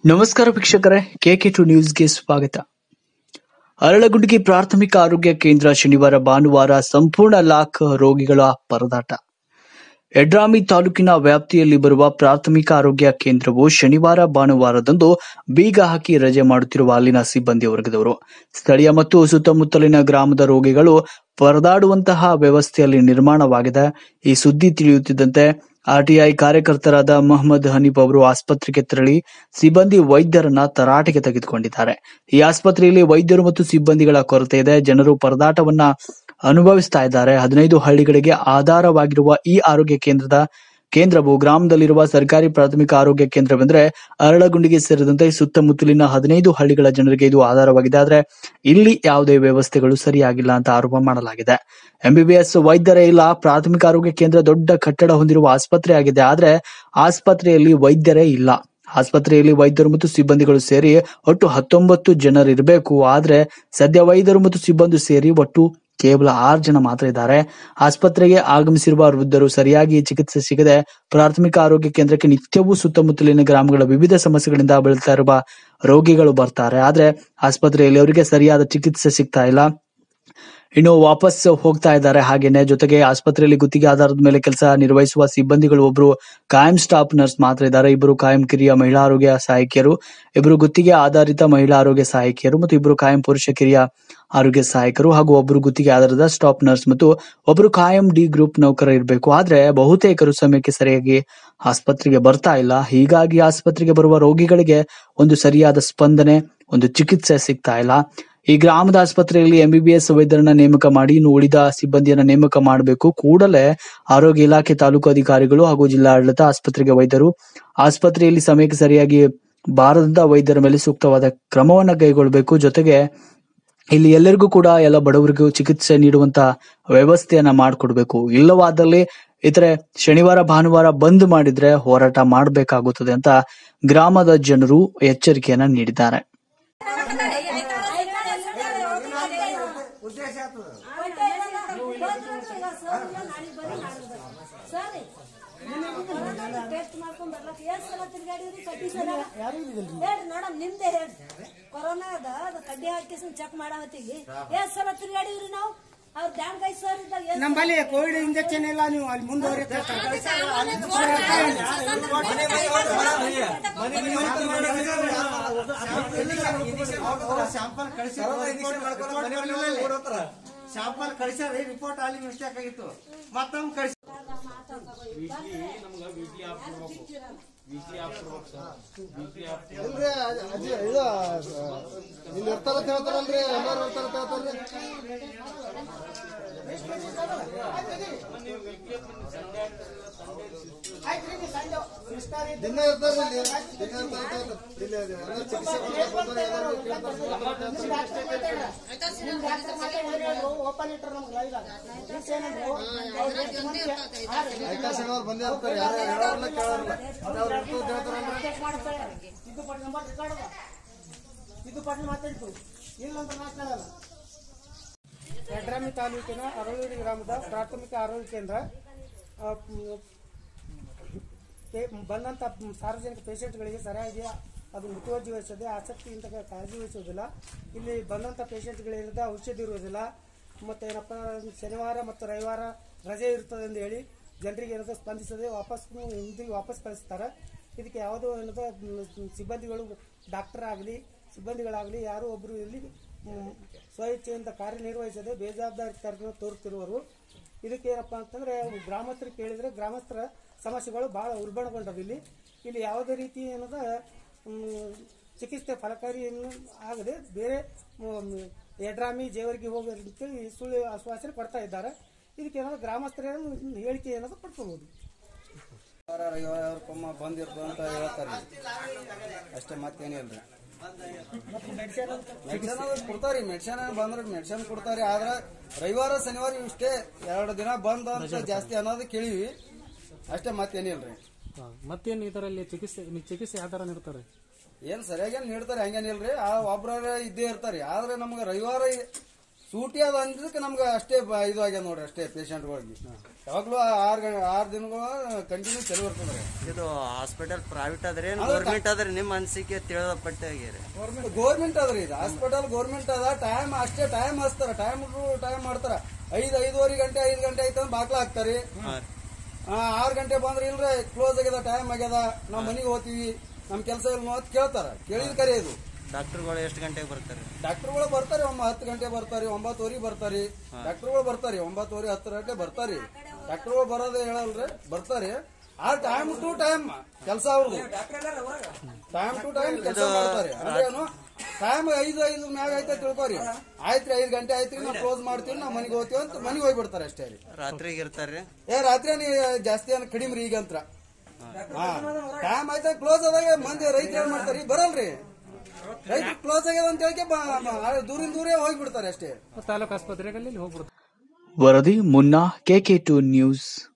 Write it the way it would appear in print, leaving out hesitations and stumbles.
ನಮಸ್ಕಾರ ವೀಕ್ಷಕರೇ, KK2 ನ್ಯೂಸ್ಗೆ ಸ್ವಾಗತ. ಅರಳಗುಂಡಿಗೆ ಪ್ರಾಥಮಿಕ ಆರೋಗ್ಯ ಕೇಂದ್ರ ಶನಿವಾರ ಭಾನುವಾರ ಸಂಪೂರ್ಣ ಲಾಕ್, ರೋಗಿಗಳ ಪರದಾಟ. ಯಡ್ರಾಮಿ ತಾಲೂಕಿನ ವ್ಯಾಪ್ತಿಯಲ್ಲಿ ಬರುವ ಪ್ರಾಥಮಿಕ ಆರೋಗ್ಯ ಕೇಂದ್ರವು ಶನಿವಾರ ಭಾನುವಾರದಂದು ಬೀಗ ಹಾಕಿ ರಜೆ ಮಾಡುತ್ತಿರುವ ಅಲ್ಲಿನ ಸಿಬ್ಬಂದಿ ವರ್ಗದವರು, ಸ್ಥಳೀಯ ಮತ್ತು ಸುತ್ತಮುತ್ತಲಿನ ಗ್ರಾಮದ ರೋಗಿಗಳು ಪರದಾಡುವಂತಹ ವ್ಯವಸ್ಥೆಯಲ್ಲಿ ನಿರ್ಮಾಣವಾಗಿದೆ. ಈ ಸುದ್ದಿ ತಿಳಿಯುತ್ತಿದ್ದಂತೆ ಆರ್ಟಿಐ ಕಾರ್ಯಕರ್ತರಾದ ಮೊಹಮ್ಮದ್ ಹನೀಫ್ ಅವರು ಆಸ್ಪತ್ರೆಗೆ ತೆರಳಿ ಸಿಬ್ಬಂದಿ ವೈದ್ಯರನ್ನ ತರಾಟೆಗೆ ತೆಗೆದುಕೊಂಡಿದ್ದಾರೆ. ಈ ಆಸ್ಪತ್ರೆಯಲ್ಲಿ ವೈದ್ಯರು ಮತ್ತು ಸಿಬ್ಬಂದಿಗಳ ಕೊರತೆ ಇದೆ. ಜನರು ಪರದಾಟವನ್ನ ಅನುಭವಿಸ್ತಾ ಇದ್ದಾರೆ. 15 ಹಳ್ಳಿಗಳಿಗೆ ಆಧಾರವಾಗಿರುವ ಈ ಆರೋಗ್ಯ ಕೇಂದ್ರವು ಗ್ರಾಮದಲ್ಲಿರುವ ಸರ್ಕಾರಿ ಪ್ರಾಥಮಿಕ ಆರೋಗ್ಯ ಕೇಂದ್ರವೆಂದರೆ ಅರಳಗುಂಡಿಗೆ ಸೇರಿದಂತೆ ಸುತ್ತಮುತ್ತಲಿನ 15 ಹಳ್ಳಿಗಳ ಜನರಿಗೆ ಇದು ಆಧಾರವಾಗಿದೆ. ಆದ್ರೆ ಇಲ್ಲಿ ಯಾವುದೇ ವ್ಯವಸ್ಥೆಗಳು ಸರಿಯಾಗಿಲ್ಲ ಅಂತ ಆರೋಪ ಮಾಡಲಾಗಿದೆ. MBBS ವೈದ್ಯರೇ ಇಲ್ಲ. ಪ್ರಾಥಮಿಕ ಆರೋಗ್ಯ ಕೇಂದ್ರ ದೊಡ್ಡ ಕಟ್ಟಡ ಹೊಂದಿರುವ ಆಸ್ಪತ್ರೆ ಆಗಿದೆ. ಆದ್ರೆ ಆಸ್ಪತ್ರೆಯಲ್ಲಿ ವೈದ್ಯರೇ ಇಲ್ಲ. ಆಸ್ಪತ್ರೆಯಲ್ಲಿ ವೈದ್ಯರು ಮತ್ತು ಸಿಬ್ಬಂದಿಗಳು ಸೇರಿ ಒಟ್ಟು 19 ಜನರು ಇರಬೇಕು. ಆದ್ರೆ ಸದ್ಯ ವೈದ್ಯರು ಮತ್ತು ಸಿಬ್ಬಂದಿ ಸೇರಿ ಒಟ್ಟು ಕೇವಲ 6 ಜನ ಮಾತ್ರ ಇದ್ದಾರೆ. ಆಸ್ಪತ್ರೆಗೆ ಆಗಮಿಸಿರುವ ವೃದ್ಧರು ಸರಿಯಾಗಿ ಚಿಕಿತ್ಸೆ ಸಿಗದೆ ಪ್ರಾಥಮಿಕ ಆರೋಗ್ಯ ಕೇಂದ್ರಕ್ಕೆ ನಿತ್ಯವೂ ಸುತ್ತಮುತ್ತಲಿನ ಗ್ರಾಮಗಳ ವಿವಿಧ ಸಮಸ್ಯೆಗಳಿಂದ ಬಳಲ್ತಾ ಇರುವ ರೋಗಿಗಳು ಬರ್ತಾರೆ. ಆದ್ರೆ ಆಸ್ಪತ್ರೆಯಲ್ಲಿ ಅವರಿಗೆ ಸರಿಯಾದ ಚಿಕಿತ್ಸೆ ಸಿಗ್ತಾ ಇಲ್ಲ. ಇನ್ನು ವಾಪಸ್ ಹೋಗ್ತಾ ಇದ್ದಾರೆ. ಹಾಗೇನೆ ಜೊತೆಗೆ ಆಸ್ಪತ್ರೆಯಲ್ಲಿ ಗುತ್ತಿಗೆ ಆಧಾರದ ಮೇಲೆ ಕೆಲಸ ನಿರ್ವಹಿಸುವ ಸಿಬ್ಬಂದಿಗಳು ಒಬ್ರು ಕಾಯಂ ಸ್ಟಾಫ್ ನರ್ಸ್ ಮಾತ್ರ ಇದ್ದಾರೆ. ಇಬ್ಬರು ಕಾಯಂ ಕಿರಿಯ ಮಹಿಳಾ ಆರೋಗ್ಯ ಸಹಾಯಕಿಯರು, ಇಬ್ಬರು ಗುತ್ತಿಗೆ ಆಧಾರಿತ ಮಹಿಳಾ ಆರೋಗ್ಯ ಸಹಾಯಕಿಯರು ಮತ್ತು ಇಬ್ಬರು ಕಾಯಂ ಪುರುಷ ಕಿರಿಯ ಆರೋಗ್ಯ ಸಹಾಯಕರು ಹಾಗೂ ಒಬ್ಬರು ಗುತ್ತಿಗೆ ಆಧಾರದ ಸ್ಟಾಫ್ ನರ್ಸ್ ಮತ್ತು ಒಬ್ಬರು ಕಾಯಂ ಡಿ ಗ್ರೂಪ್ ನೌಕರ ಇರಬೇಕು. ಆದ್ರೆ ಬಹುತೇಕರು ಸಮಯಕ್ಕೆ ಸರಿಯಾಗಿ ಆಸ್ಪತ್ರೆಗೆ ಬರ್ತಾ ಇಲ್ಲ. ಹೀಗಾಗಿ ಆಸ್ಪತ್ರೆಗೆ ಬರುವ ರೋಗಿಗಳಿಗೆ ಒಂದು ಸರಿಯಾದ ಸ್ಪಂದನೆ, ಒಂದು ಚಿಕಿತ್ಸೆ ಸಿಗ್ತಾ ಇಲ್ಲ. ಈ ಗ್ರಾಮದ ಆಸ್ಪತ್ರೆಯಲ್ಲಿ MBBS ವೈದ್ಯರನ್ನ ನೇಮಕ ಮಾಡಿ ಇನ್ನು ಉಳಿದ ಸಿಬ್ಬಂದಿಯನ್ನ ನೇಮಕ ಮಾಡಬೇಕು. ಕೂಡಲೇ ಆರೋಗ್ಯ ಇಲಾಖೆ ತಾಲೂಕು ಅಧಿಕಾರಿಗಳು ಹಾಗೂ ಜಿಲ್ಲಾಡಳಿತ ಆಸ್ಪತ್ರೆಗೆ ವೈದ್ಯರು ಆಸ್ಪತ್ರೆಯಲ್ಲಿ ಸಮಯಕ್ಕೆ ಸರಿಯಾಗಿ ಬಾರದ ವೈದ್ಯರ ಮೇಲೆ ಸೂಕ್ತವಾದ ಕ್ರಮವನ್ನ ಕೈಗೊಳ್ಳಬೇಕು. ಜೊತೆಗೆ ಇಲ್ಲಿ ಎಲ್ಲರಿಗೂ ಕೂಡ ಎಲ್ಲ ಬಡವರಿಗೂ ಚಿಕಿತ್ಸೆ ನೀಡುವಂತ ವ್ಯವಸ್ಥೆಯನ್ನ ಮಾಡಿಕೊಡ್ಬೇಕು. ಇಲ್ಲವಾದಲ್ಲಿ ಇತರೆ ಶನಿವಾರ ಭಾನುವಾರ ಬಂದ್ ಮಾಡಿದ್ರೆ ಹೋರಾಟ ಮಾಡಬೇಕಾಗುತ್ತದೆ ಅಂತ ಗ್ರಾಮದ ಜನರು ಎಚ್ಚರಿಕೆಯನ್ನ ನೀಡಿದ್ದಾರೆ. ಕೊರೋನಾದ ಕಡ್ಡಿ ಹಾಕಿ ಚೆಕ್ ಮಾಡತ್ತಿಗೆ ಎಷ್ಟ್ ಸಲ ತಿರ್ಗಾಡಿವ್ರಿ ನಾವು. ಅವ್ರ ಬ್ಯಾಂಕ್ ನಮ್ಮಲ್ಲಿ ಕೋವಿಡ್ ಇಂಜೆಕ್ಷನ್ ಇಲ್ಲ, ನೀವು ಅಲ್ಲಿ ಮುಂದುವರಿ ಶಾಂಪಲ್ ಕಳಿಸ್ಯಾರ. ರಿಪೋರ್ಟ್ ಅಲ್ಲಿ ಮಿಸ್ಟೇಕ್ ಆಗಿತ್ತು, ಮತ್ತೊಮ್ಮೆ ಕಳಿಸಿ ಇಲ್ಲಿ ಇರ್ತಾರ ಹೇಳ್ತಾರಲ್ರಿ, ಎಲ್ಲಾರು ಇರ್ತಾರ ಹೇಳ್ತಾರ್ರಿ. ದಿನ ಇರ್ತಾರ ಓಪನ್ ಇಟ್ರ ನಮ್ಗೆ ಬಂದೇ ಇರ್ತಾರೆ. ಯಾರು ಇದು ಪಟ್ಟ ಮಾತಾಡ್ತು ಇಲ್ಲ ಅಂತ ಮಾತಾಡಲ್ಲ. ಯಡ್ರಾಮಿ ತಾಲೂಕಿನ ಅರಳೂರು ಗ್ರಾಮದ ಪ್ರಾಥಮಿಕ ಆರೋಗ್ಯ ಕೇಂದ್ರ ಬಂದಂತ ಸಾರ್ವಜನಿಕ ಪೇಷಂಟ್ಗಳಿಗೆ ಸರಿಯಾಗಿ ಅದು ಮುತುವರ್ಜಿ ವಹಿಸದೆ ಆಸಕ್ತಿಯಿಂದ ಕಾಳಜಿ ವಹಿಸುವುದಿಲ್ಲ. ಇಲ್ಲಿ ಬಂದಂತ ಪೇಷಂಟ್ಗಳಿಂದ ಔಷಧಿ ಇರುವುದಿಲ್ಲ. ಮತ್ತೆ ಏನಪ್ಪ, ಶನಿವಾರ ಮತ್ತು ರವಿವಾರ ರಜೆ ಇರ್ತದೆ ಎಂದು ಹೇಳಿ ಜನರಿಗೆ ಏನದ ಸ್ಪಂದಿಸದೆ ಹಿಂದಿಗೆ ವಾಪಸ್ ಕಳಿಸ್ತಾರೆ. ಇದಕ್ಕೆ ಯಾವುದೋ ಏನದ ಸಿಬ್ಬಂದಿಗಳು, ಡಾಕ್ಟರ್ ಆಗಲಿ ಸಿಬ್ಬಂದಿಗಳಾಗಲಿ ಯಾರು ಒಬ್ಬರು ಇಲ್ಲಿ ಸ್ವಇಚ್ಛೆಯಿಂದ ಕಾರ್ಯನಿರ್ವಹಿಸದೆ ಬೇಜವಾಬ್ದಾರಿತನ ತೋರುತ್ತಿರುವರು. ಇದಕ್ಕೆ ಏನಪ್ಪಾ ಅಂತಂದ್ರೆ ಗ್ರಾಮಸ್ಥರಿಗೆ ಕೇಳಿದ್ರೆ ಗ್ರಾಮಸ್ಥರ ಸಮಸ್ಯೆಗಳು ಬಹಳ ಉಲ್ಬಣಗೊಂಡವು. ಇಲ್ಲಿ ಯಾವುದೇ ರೀತಿ ಏನದ ಚಿಕಿತ್ಸೆ ಫಲಕಾರಿ ಆಗದೆ ಬೇರೆ ಯಡ್ರಾಮಿ ಜೇವರ್ಗಿ ಹೋಗೋದಕ್ಕೆ ಸುಳ್ಳು ಆಶ್ವಾಸನೆ ಕೊಡ್ತಾ ಇದ್ದಾರೆ. ಇದಕ್ಕೆ ಏನಾದ್ರು ಗ್ರಾಮಸ್ಥರ ಹೇಳಿಕೆ ಏನಾದ್ರು ಪಡ್ಕೋಬಹುದು. ರವಿವಾರಕ್ಕೊಮ್ಮ ಬಂದಿರ್ತದೆ ಅಂತ ಹೇಳ್ತಾರೆ ಅಷ್ಟೇ, ಮತ್ತೇನಿಲ್ರಿ. ಮೆಡಿಸಿನ್ ಕೊಡ್ತಾರಿ, ಮೆಡಿಸಿನ್ ಬಂದ್ರೆ ಮೆಡಿಸಿನ್ ಕೊಡ್ತಾರಿ. ಆದ್ರೆ ರವಿವಾರ ಶನಿವಾರ ಇಷ್ಟೇ 2 ದಿನ ಬಂದ್ ಅಂತ ಜಾಸ್ತಿ ಅನ್ನೋದು ಕೇಳಿವಿ ಅಷ್ಟೇ, ಮತ್ತೇನಿಲ್ರಿ. ಮತ್ತೇನ್ ಇದರಲ್ಲಿ ಚಿಕಿತ್ಸೆ ಯಾವ ತರ ನೀಡ್ತಾರೆ? ಏನ್ ಸರಿಯಾಗಿ ನೀಡ್ತಾರೆ, ಹಂಗೇನಿಲ್ರಿ. ಒಬ್ರ ಇದ್ದೇ ಇರ್ತಾರೆ. ಆದ್ರೆ ನಮ್ಗೆ ರವಿವಾರ ಸೂಟಿ ಅದ ಅಂದಿದ್ದಕ್ಕೆ ನಮ್ಗೆ ಅಷ್ಟೇ ಇದು ಆಗ್ಯದ ನೋಡ್ರಿ ಅಷ್ಟೇ ಪೇಷಂಟ್ಗಳಿಗೆ ಯಾವಾಗ್ಲೂ 6 ದಿನಗಳು ಕಂಟಿನ್ಯೂ ಚಲೋ ಇರ್ತದ್ರಿ. ಇದು ಹಾಸ್ಪಿಟಲ್ ಪ್ರೈವೇಟ್ ಅದ್ರಿ ಗೌರ್ಮೆಂಟ್ ಅದ್ರಿ ನಿಮ್ಮ ಅನಿಸಿಕೆ ತಿಳಿದಪಟ್ಟೆ ಗೌರ್ಮೆಂಟ್ ಅದ್ರಿ ಇದು ಹಾಸ್ಪಿಟಲ್ ಗೌರ್ಮೆಂಟ್ ಅದ. ಟೈಮ್ ಅಷ್ಟೇ ಟೈಮ್ ಹಚ್ತಾರ, ಟೈಮ್ ಮಾಡ್ತಾರ. 5:30 ಗಂಟೆ 5 ಗಂಟೆ ಆಯ್ತು ಬಾಕ್ಲ ಹಾಕ್ತಾರಿ. 6 ಗಂಟೆ ಬಂದ್ರೆ ಇಲ್ರಿ ಕ್ಲೋಸ್ ಆಗ್ಯದ, ಟೈಮ್ ಆಗ್ಯದ, ನಾವ್ ಮನಿಗೆ ಹೋಗ್ತೀವಿ, ನಮ್ ಕೆಲಸ ಇಲ್ಲ ಅಂತ ಕೇಳ್ತಾರ. ಕೇಳಿದ ಕರೆ ಇದು. ಡಾಕ್ಟರ್ಗಳು ಎಷ್ಟು ಗಂಟೆಗೆ ಬರ್ತಾರೆ? ಡಾಕ್ಟರ್ಗಳು ಬರ್ತಾರೆ 10 ಗಂಟೆ ಬರ್ತಾರಿ, 9:00 ಬರ್ತಾರಿ. ಡಾಕ್ಟರ್ಗಳು ಬರ್ತಾರಿ 9:00 10 ಗಂಟೆ ಬರ್ತಾರಿ. ಡಾಕ್ಟರ್ಗಳು ಬರೋದೇ ಹೇಳಲ್ರಿ, ಬರ್ತಾರೆ. ಆ ಟೈಮ್ ಟು ಟೈಮ್ ಕೆಲಸ ಅವ್ರದ್ದು, ಟೈಮ್ ಟು ಟೈಮ್ ಕೆಲಸ ಮಾಡ್ತಾರೆ. ಅಂದ್ರೇನು ಟೈಮ್ 5 ಮ್ಯಾಗ ಐತೆ ತಿಳ್ಕೊರಿ, ಆಯ್ತ್ರಿ 5 ಗಂಟೆ ಆಯ್ತ್ರಿ ನಾವು ಕ್ಲೋಸ್ ಮಾಡ್ತೀವಿ, ನಾವು ಮನೆಗೆ ಹೋಗ್ತೀವಿ ಅಂತ ಮನೆಗೆ ಹೋಗ್ಬಿಡ್ತಾರೆ ಅಷ್ಟೇ ರೀ. ರಾತ್ರಿಗೆ ಇರ್ತಾರೆ? ರಾತ್ರಿ ಜಾಸ್ತಿ ಏನ್ ಕಡಿಮೆ ರೀ ಈಗಂತ್ರ. ಟೈಮ್ ಆಯ್ತಾ ಕ್ಲೋಸ್ ಆದಾಗ ಮಂದಿ ರೈತರು ಏನ್ ಮಾಡ್ತಾರಿ, ಬರಲ್ರಿ. ರೈತರು ಕ್ಲೋಸ್ ಆಗ್ಯದ ಅಂತ ಹೇಳಿ ದೂರೇ ಹೋಗ್ಬಿಡ್ತಾರೆ ಅಷ್ಟೇ. ತಾಲೂಕು ಆಸ್ಪತ್ರೆಗಳಲ್ಲಿ ಹೋಗ್ಬಿಡ್ತಾರೆ. ವರದಿ ಮುನ್ನಾ, KK2 ನ್ಯೂಸ್.